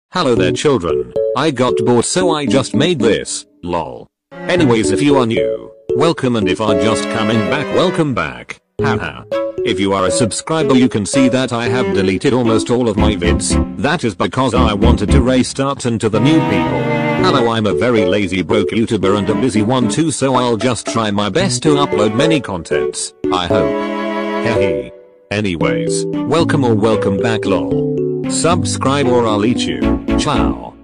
Hello there children, I got bored so I just made this, lol. Anyways, if you are new, welcome, and if are just coming back, welcome back, haha. If you are a subscriber, you can see that I have deleted almost all of my vids. That is because I wanted to restart and to the new people. Hello, I'm a very lazy broke YouTuber and a busy one too, so I'll just try my best to upload many contents, I hope. Hehe. Anyways, welcome or welcome back lol. Subscribe or I'll eat you. Ciao.